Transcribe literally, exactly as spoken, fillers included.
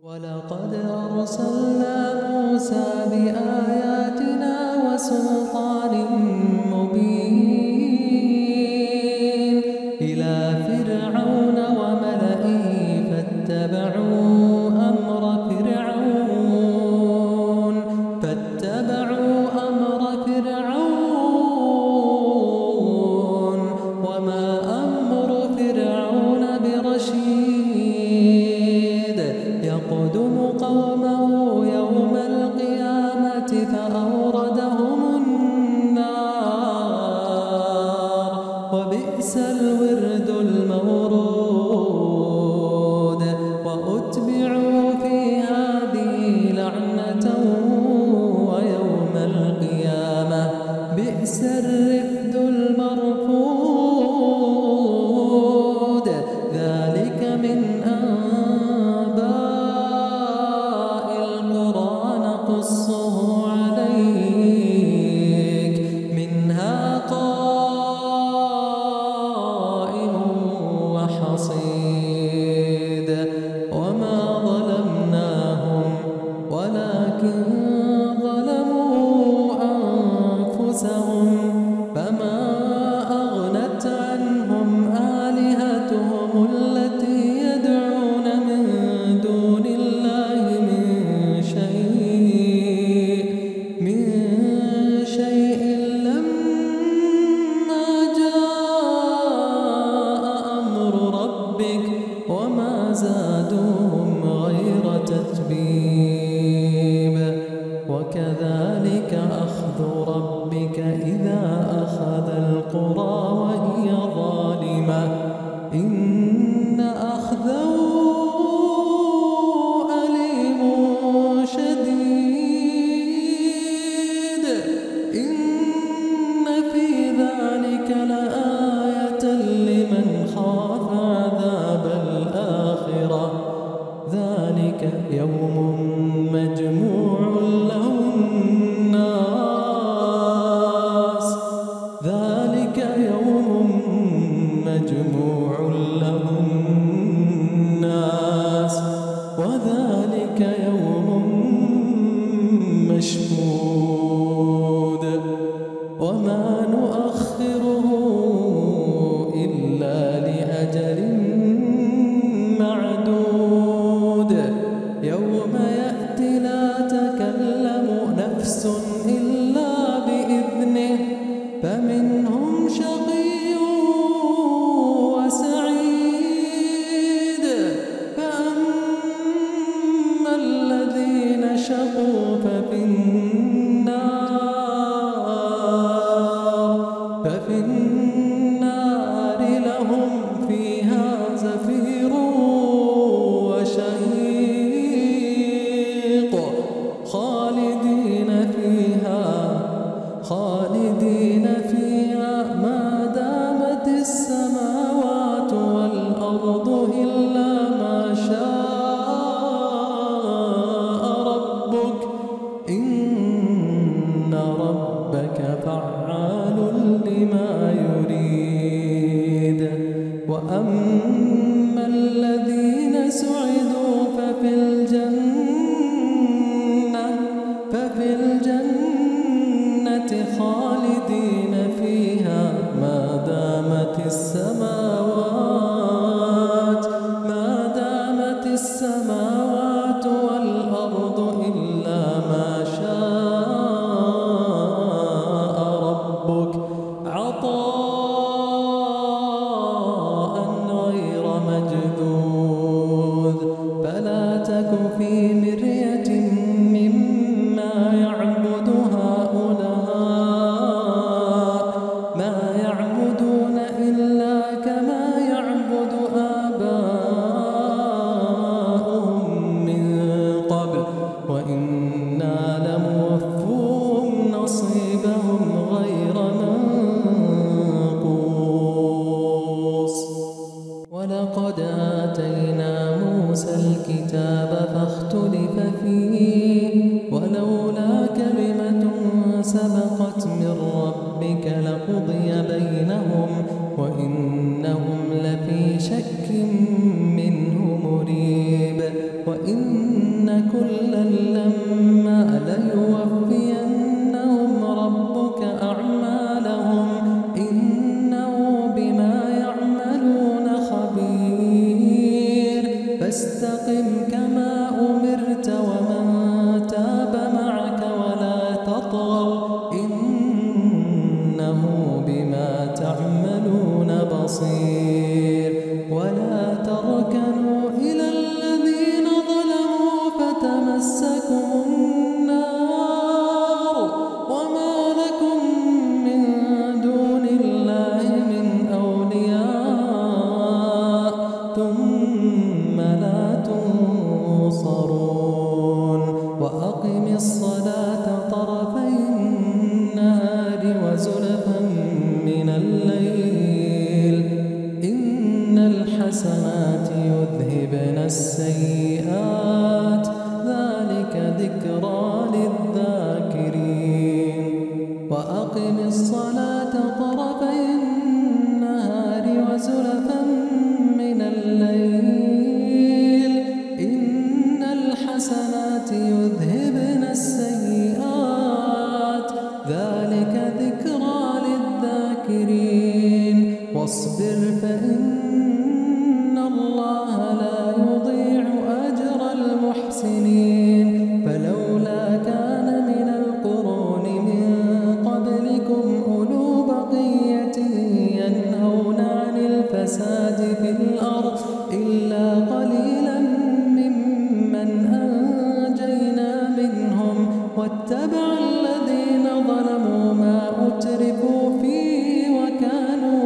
ولقد أرسلنا موسى بآياتنا وسلطان مبين إلى فرعون وملئه فاتبعوا أمر فرعون فاتبعوا أمر فرعون وما أمر فرعون برشيد يقدم قومه يوم القيامة فأوردهم النار وبئس الورد المورود وأتبعوا في هذه لعنة ويوم القيامة بئس الرفد المرفود ذلك من أنباء القرى نقصه عليك منها قائم وحصيد وما ظلمناهم ولكن ظلموا أنفسهم فما أغنت عنهم آلهتهم التي يدعون من دون الله من شيء من شيء لما جاء أمر ربك وما زادوهم غير تتبيب وكذلك أخذ ربك إذا أخذ القرى وهي ظالمة إن أخذه أليم شديد إن في ذلك لآية لمن خاف عذاب الآخرة ذلك يوم مجموع له الناس ذلك يوم مجموع له الناس وذلك يوم مشهود وما نؤخره إلا لأجل معدود يوم يأتي لا تكلم نفس إلا بإذنه فمنهم شقي وسعيد فأما الذين شقوا ففي النار ففي النار لهم فيها زفير وشهيق خالدين فيها خالدين فيها ما دامت السماوات والأرض إلا ما شاء ربك إن ربك فعال لما يريد وأما الذين سعدوا ففي الجنة ففي الجنة خالدين فيها ما دامت السماوات ما دامت السماوات والأرض إلا ما شاء ربك عطاء غير مجذوذ فلا تك في مرية مما يعبد هؤلاء ما يعبدون إلا كما يعبد آباؤهم من قبل وإنا لموفوهم نصيبهم غير منقوص ولقد آتينا موسى الكتاب فاختلف فيه ولولا كلمة سبقت من ربك لقضي بينهم وإنهم لفي شك منه مريب وإن كلا لما ليوفينهم ربك أعمالهم إنه بما يعملون خبير فاستقم كما أمرت ومن تاب معك ولا تطغوا إنه بما تعملون بصير ولا تركنوا إلى الذين ظلموا فتمسكم النار وما لكم من دون الله من أولياء ثم لا تنصرون وأقم الصلاة طرفي النهار وزلفا من الليل إن الحسنات يذهبن السيئات ذلك ذكرى للذاكرين وأقم الصلاة طرفي النهار وزلفا من الليل إن الحسنات يذهبن السيئات ذلك ذكرى للذاكرين واصبر فإن الله لا يضيع أجر المحسنين فلولا كان من القرون من قبلكم أولو بقية ينهون عن الفساد في الأرض إلا قليلا ممن أنجينا منهم واتبع الذين ظلموا ما أترفوا فيه وكانوا